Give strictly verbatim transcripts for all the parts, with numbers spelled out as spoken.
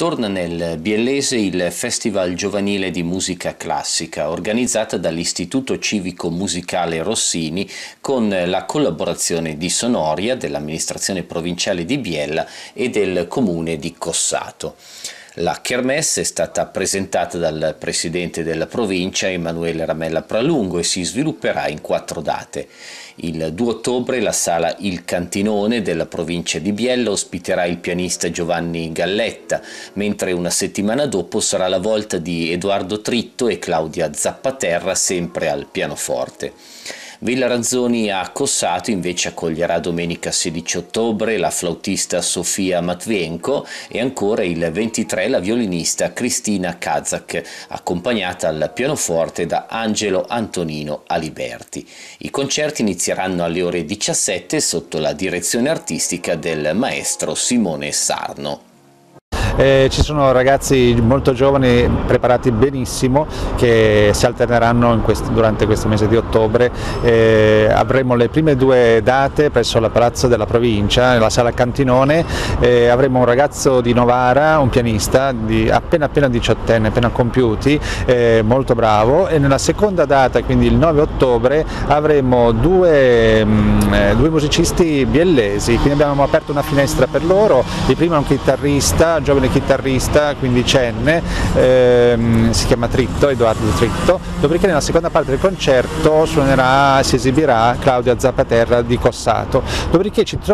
Torna nel Biellese il Festival Giovanile di Musica Classica, organizzata dall'Istituto Civico Musicale Rossini con la collaborazione di Sonoria, dell'amministrazione provinciale di Biella e del comune di Cossato. La kermesse è stata presentata dal presidente della provincia Emanuele Ramella Pralungo e si svilupperà in quattro date. Il due ottobre la sala Il Cantinone della provincia di Biella ospiterà il pianista Giovanni Galletta, mentre una settimana dopo sarà la volta di Edoardo Tritto e Claudia Zappaterra sempre al pianoforte. Villa Ranzoni a Cossato invece accoglierà domenica sedici ottobre la flautista Sofia Matvienko e ancora il ventitré la violinista Cristina Kazak, accompagnata al pianoforte da Angelo Antonino Aliberti. I concerti inizieranno alle ore diciassette sotto la direzione artistica del maestro Simone Sarno. Eh, ci sono ragazzi molto giovani preparati benissimo che si alterneranno in questo, durante questo mese di ottobre. Eh, avremo le prime due date presso la Palazzo della Provincia, nella sala Cantinone. Eh, avremo un ragazzo di Novara, un pianista di appena appena diciottenne, appena compiuti, eh, molto bravo, e nella seconda data, quindi il nove ottobre, avremo due, mh, due musicisti biellesi, quindi abbiamo aperto una finestra per loro. Il primo è un chitarrista, giovane chitarrista quindicenne, ehm, si chiama Tritto, Edoardo Tritto. Dopodiché nella seconda parte del concerto suonerà, si esibirà Claudia Zappaterra di Cossato. Dopodiché ci,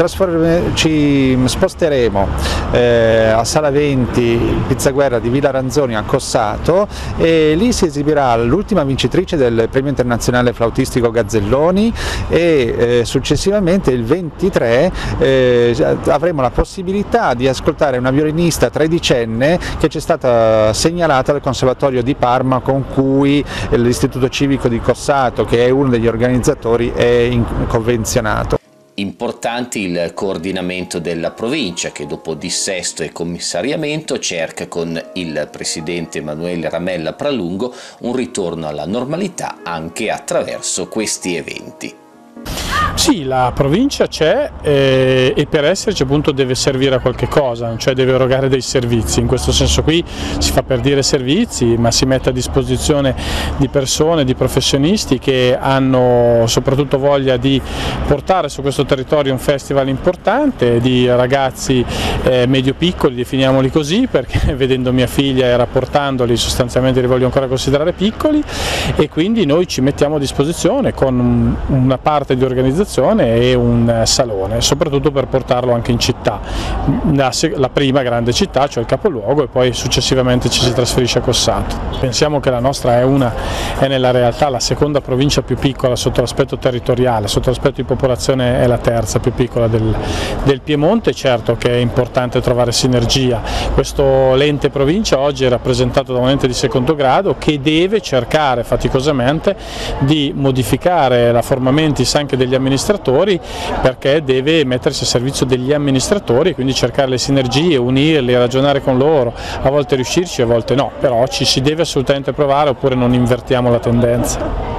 ci sposteremo eh, a Sala venti, Pizzaguerra di Villa Ranzoni a Cossato, e lì si esibirà l'ultima vincitrice del premio internazionale flautistico Gazzelloni, e eh, successivamente il ventitré eh, avremo la possibilità di ascoltare una violinista tredicenne che ci è stata segnalata dal Conservatorio di Parma, con cui l'Istituto Civico di Cossato, che è uno degli organizzatori, è convenzionato. Importante il coordinamento della provincia che dopo dissesto e commissariamento cerca con il presidente Emanuele Ramella Pralungo un ritorno alla normalità anche attraverso questi eventi. Sì, la provincia c'è eh, e per esserci appunto deve servire a qualche cosa, cioè deve erogare dei servizi. In questo senso qui si fa per dire servizi, ma si mette a disposizione di persone, di professionisti che hanno soprattutto voglia di portare su questo territorio un festival importante, di ragazzi eh, medio-piccoli, definiamoli così, perché vedendo mia figlia e rapportandoli sostanzialmente li voglio ancora considerare piccoli, e quindi noi ci mettiamo a disposizione con una parte di organizzazione e un salone, soprattutto per portarlo anche in città, la, la prima grande città, cioè il capoluogo, e poi successivamente ci si trasferisce a Cossato. Pensiamo che la nostra è, una, è nella realtà la seconda provincia più piccola sotto l'aspetto territoriale, sotto l'aspetto di popolazione è la terza più piccola del, del Piemonte. Certo che è importante trovare sinergia. Questo l'ente provincia oggi è rappresentato da un ente di secondo grado che deve cercare faticosamente di modificare la forma mentis anche degli amministratori, perché deve mettersi a servizio degli amministratori e quindi cercare le sinergie, unirli, ragionare con loro, a volte riuscirci, a volte no, però ci si deve assolutamente provare, oppure non invertiamo la tendenza.